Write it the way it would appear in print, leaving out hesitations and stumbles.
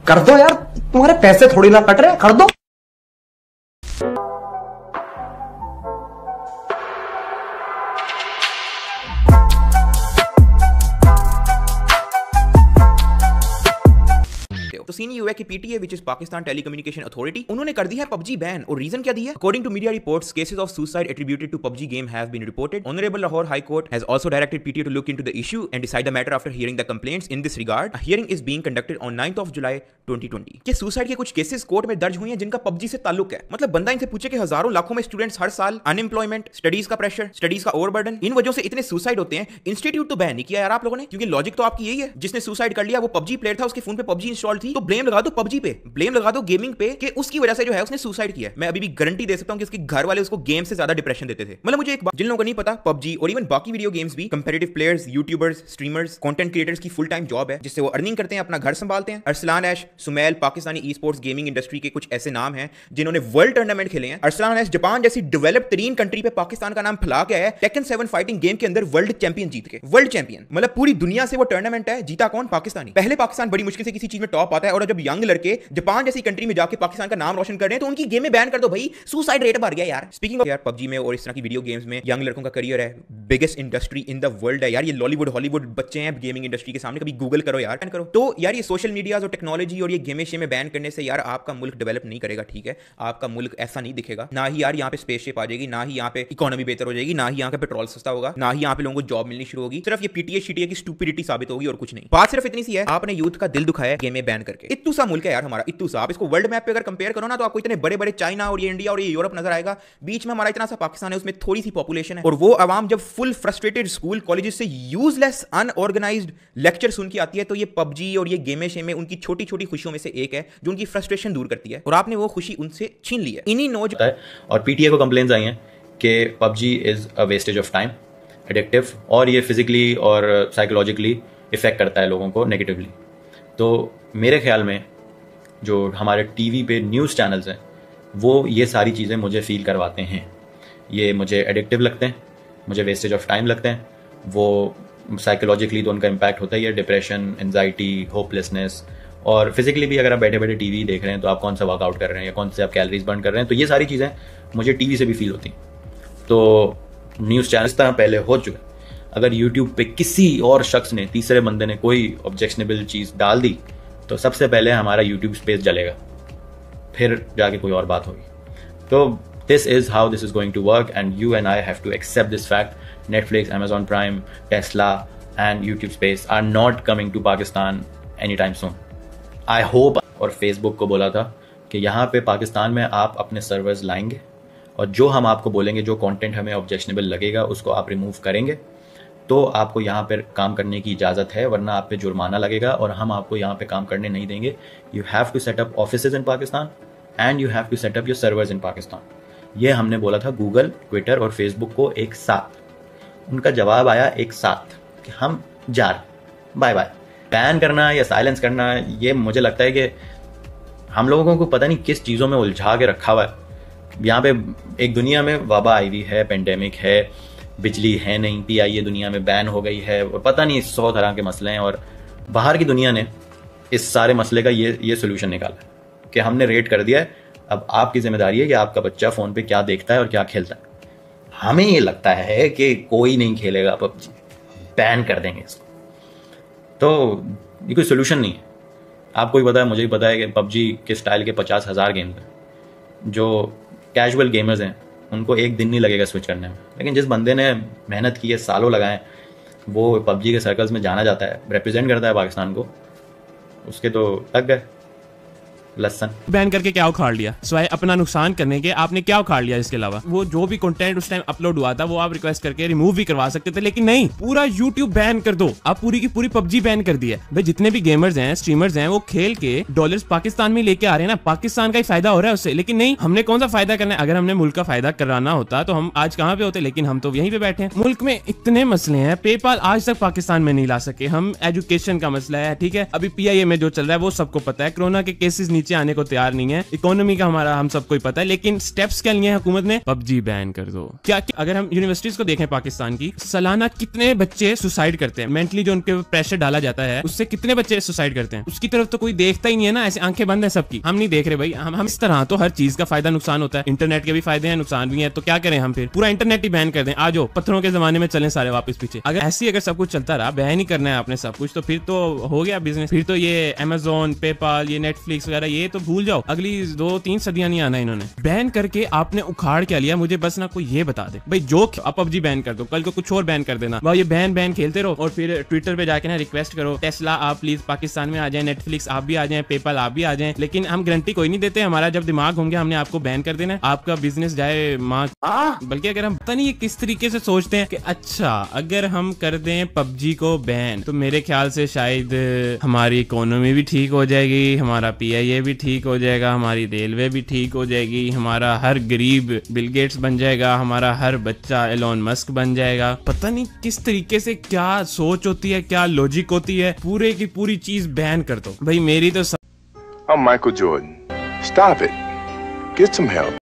कर दो यार, तुम्हारे पैसे थोड़ी ना कट रहे, कर दो। तो सीन ये हुआ कि PTA which is Pakistan telecommunication authority उन्होंने कर दी है पबजी बैन। और रीजन क्या दिया? According to media reports, cases of suicide attributed to PUBG game have been reported. Honourable Lahore high court has also directed PTA to look into the issue and decide the matter after hearing the complaints. In this regard a hearing is being conducted on 9th of July 2020। कि suicide के कुछ cases court में दर्ज हुए हैं जिनका PUBG से ताल्लुक है। मतलब बंदा इनसे पूछे कि हजारों लाखों में स्टूडेंट्स हर साल अनएम्प्लॉयमेंट, स्टडीज का प्रेशर, स्टडीज का ओवरबर्डन, इन वजह से इतने सुसाइड होते हैं। इंस्टीट्यूट तो बैन नहीं किया यार आप लोगों ने, क्योंकि लॉजिक तो आपकी यही है, जिसने सुसाइड कर लिया वो पबजी प्लेयर था, उसके फोन पे पबजी इंस्टॉल थी, तो ब्लेम लगा दो पबजी पे, ब्लेम लगा दो गेमिंग पे कि उसकी वजह से जो है उसने सुसाइड किया। मैं अभी भी गारंटी दे सकता हूं कि उसके घर वाले उसको गेम से ज्यादा डिप्रेशन देते थे। मतलब मुझे एक बात, जिन लोगों को नहीं पता, पबजी और इवन बाकी वीडियो गेम्स भी competitive players, YouTubers, streamers, content creators की फुल टाइम जॉब है, जिससे वो अर्निंग करते हैं, अपना घर संभालते हैं। Arslan Ash, Sumail Pakistani esports gaming industry के कुछ ऐसे नाम हैं जिन्होंने वर्ल्ड टूर्नामेंट खेले हैं। अरसलान ऐश जापान जैसी डेवलप्ड तरीन कंट्री पे पाकिस्तान का नाम फैला के आया, टेकन 7 फाइटिंग गेम के अंदर वर्ल्ड चैंपियन जीत के, वर्ल्ड चैंपियन। मतलब पूरी दुनिया से वो टूर्नामेंट है, जीता कौन? पाकिस्तानी। पहले पाकिस्तान बड़ी मुश्किल से किसी चीज में टॉप आता है, और जब यंग लड़के जापान जैसी कंट्री में जाके पाकिस्तान का नाम रोशन कर रहे हैं तो उनकी गेम में बैन कर दो भाई, सुसाइड रेट बढ़ गया यार। स्पीकिंग ऑफ यार, पबजी में और इस तरह की वीडियो गेम्स में यंग लड़कों का करियर है, biggest industry in the world है यार। ये लॉलीवुड हॉलीवुड बच्चे हैं गेमिंग इंडस्ट्री के सामने, कभी गूगल करो यार, बैन करो। तो यार ये सोशल मीडिया और टेक्नोलॉजी और ये गेम में बैन करने से यार आपका मुल्क डेवलप नहीं करेगा, ठीक है? आपका मुल्क ऐसा नहीं दिखेगा, ना ही यार यहाँ पे स्पेसशिप आ जाएगी, ना ही यहाँ पे इकोनॉमी बेहतर हो जाएगी, ना ही यहाँ पे पेट्रोल सस्ता होगा, ना ही यहाँ पे लोगों को जॉब मिलनी शुरू होगी। सिर्फ ये पीटीए शीटीए की स्टूपिडिटी साबित होगी और कुछ नहीं। बात सिर्फ इतनी सी है, आपने यूथ का दिल दुखाया गेम में बैन करके। इत्तू सा मुल्क है यार हमारा, इत्तू सा। आप इसको वर्ल्ड मैप पे अगर कंपेयर करो ना तो आपको इतने बड़े बड़े चाइना और ये इंडिया और ये यूरोप नजर आएगा, बीच में हमारा इतना सा पाकिस्तान है, उसमें थोड़ी सी पॉपुलेशन है। और वो आवाम जब फुल फ्रस्ट्रेटेड स्कूल कॉलेजेस से यूजलेस अनऑर्गेनाइज्ड लेक्चर सुन के आती है, तो ये पबजी और ये गेमे शे में उनकी छोटी छोटी खुशियों में से एक है जो उनकी फ्रस्ट्रेशन दूर करती है, और आपने वो खुशी उनसे छीन ली है। इन्हीं नोज और पीटीए को कंप्लेंट्स आई हैं कि PUBG is a wastage of time, addictive, और ये फिजिकली और साइकोलॉजिकली इफेक्ट करता है लोगों को नेगेटिवली। तो मेरे ख्याल में जो हमारे टीवी पे न्यूज़ चैनल्स हैं वो ये सारी चीज़ें मुझे फील करवाते हैं। ये मुझे एडिक्टिव लगते हैं, मुझे वेस्टेज ऑफ टाइम लगते हैं। वो साइकोलॉजिकली तो उनका इम्पैक्ट होता ही है, डिप्रेशन, एंजाइटी, होपलेसनेस। और फिजिकली भी अगर आप बैठे बैठे टीवी देख रहे हैं तो आप कौन सा वर्कआउट कर रहे हैं या कौन से आप कैलोरीज बर्न कर रहे हैं, तो ये सारी चीज़ें मुझे टीवी से भी फील होती हैं। तो न्यूज़ चैनल तरह पहले हो चुका, अगर यूट्यूब पे किसी और शख्स ने, तीसरे बंदे ने कोई ऑब्जेक्शनेबल चीज़ डाल दी तो सबसे पहले हमारा यूट्यूब स्पेस जलेगा, फिर जाके कोई और बात होगी। तो this is how this is going to work and you and I have to accept this fact. Netflix, Amazon Prime, Tesla and YouTube space are not coming to Pakistan any time soon. I hope, और Facebook को बोला था कि यहाँ पे पाकिस्तान में आप अपने सर्वर्स लाएंगे और जो हम आपको बोलेंगे, जो कंटेंट हमें ऑब्जेक्शनेबल लगेगा उसको आप रिमूव करेंगे तो आपको यहाँ पर काम करने की इजाज़त है, वरना आप पे जुर्माना लगेगा और हम आपको यहाँ पे काम करने नहीं देंगे। You have to set up offices in Pakistan and you have to set up your servers in Pakistan. ये हमने बोला था गूगल, ट्विटर और फेसबुक को एक साथ। उनका जवाब आया एक साथ कि हम जा रहे, बाय बाय। बैन करना या साइलेंस करना, ये मुझे लगता है कि हम लोगों को पता नहीं किस चीज़ों में उलझा के रखा हुआ है। यहाँ पे एक दुनिया में वबा आई हुई है, पेंडेमिक है, बिजली है नहीं, पीआईए दुनिया में बैन हो गई है, और पता नहीं 100 तरह के मसले हैं। और बाहर की दुनिया ने इस सारे मसले का ये सोल्यूशन निकाला कि हमने रेट कर दिया है, अब आपकी जिम्मेदारी है कि आपका बच्चा फ़ोन पे क्या देखता है और क्या खेलता है। हमें ये लगता है कि कोई नहीं खेलेगा पबजी, बैन कर देंगे इसको, तो ये कोई सोल्यूशन नहीं है। आपको भी पता है, मुझे भी पता है कि पबजी के स्टाइल के 50,000 गेम्स हैं। जो कैजुअल गेमर्स हैं उनको एक दिन नहीं लगेगा स्विच करने में, लेकिन जिस बंदे ने मेहनत की है, सालों लगाए, वो पबजी के सर्कल्स में जाना जाता है, रिप्रेजेंट करता है पाकिस्तान को, उसके तो लग गए लसन। बैन करके क्या उखाड़ लिया, स्वाय अपना नुकसान करने के आपने क्या उखाड़ लिया? इसके अलावा वो जो भी कंटेंट उस टाइम अपलोड हुआ था वो आप रिक्वेस्ट करके रिमूव भी करवा सकते थे, लेकिन नहीं, पूरा यूट्यूब बैन कर दो। आप पूरी की पूरी पबजी बैन कर दी है। भाई जितने भी गेमर्स हैं, स्ट्रीमर्स हैं, वो खेल के डॉलर्स पाकिस्तान में लेके आ रहे हैं ना, पाकिस्तान का ही फायदा हो रहा है उससे। लेकिन नहीं, हमने कौन सा फायदा करना है? अगर हमने मुल्क का फायदा कराना होता तो हम आज कहाँ पे होते, लेकिन हम तो यहीं पे बैठे हैं। मुल्क में इतने मसले हैं, पेपाल आज तक पाकिस्तान में नहीं ला सके हम, एजुकेशन का मसला है, ठीक है, अभी पीआईए में जो चल रहा है वो सबको पता है, कोरोना के केसेस नहीं नीचे आने को तैयार नहीं है। इकोनॉमी का हमारा हम सबको ही पता है, लेकिन स्टेप्स क्या लिए हैं हुकूमत ने? पबजी बैन कर दो। क्या अगर हम यूनिवर्सिटीज को देखें पाकिस्तान की, सालाना कितने बच्चे सुसाइड करते हैं? मेंटली जो उनके प्रेशर डाला जाता है उससे कितने बच्चे सुसाइड करते हैं? उसकी तरफ तो कोई देखता ही नहीं है ना, ऐसे आंखें बंद है सबकी। हम नहीं देख रहे भाई। हम इस तरह तो हर चीज का फायदा नुकसान होता है। इंटरनेट के भी फायदे हैं, नुकसान भी है, तो क्या करें हम? फिर पूरा इंटरनेट ही बैन कर दें? आ जाओ पत्थरों के जमाने में चलें सारे वापस पीछे। अगर ऐसी अगर सब कुछ चलता रहा, बैन ही करना है आपने सब कुछ, तो फिर तो हो गया बिजनेस। फिर तो ये अमेज़न, पेपाल, ये नेटफ्लिक्स वगैरह ये तो भूल जाओ, अगली 2-3 सदियां नहीं आना इन्होंने। बैन करके आपने उखाड़ क्या लिया? मुझे बस ना कोई ये बता दे भाई। जो आप पबजी बैन कर दो, कल को कुछ और बैन कर देना। भाई ये बैन खेलते रहो और फिर ट्विटर पे जाके ना रिक्वेस्ट करो, टेस्ला आप प्लीज पाकिस्तान में आ जाए, नेटफ्लिक्स आप भी आ जाए, पेपाल आप भी आ जाए। लेकिन हम गारंटी कोई नहीं देते, हमारा जब दिमाग होंगे हमने आपको बैन कर देना, आपका बिजनेस जाए माँ। बल्कि अगर हम पता नहीं किस तरीके से सोचते हैं कि अच्छा अगर हम कर दें पबजी को बैन, तो मेरे ख्याल से शायद हमारी इकोनॉमी भी ठीक हो जाएगी, हमारा PIA भी ठीक हो जाएगा, हमारी रेलवे भी ठीक हो जाएगी, हमारा हर गरीब बिल गेट्स बन जाएगा, हमारा हर बच्चा एलोन मस्क बन जाएगा। पता नहीं किस तरीके से क्या सोच होती है, क्या लॉजिक होती है। पूरे की पूरी चीज बैन कर दो भाई। मेरी तो I'm Michael Jordan. Stop it. Get some help.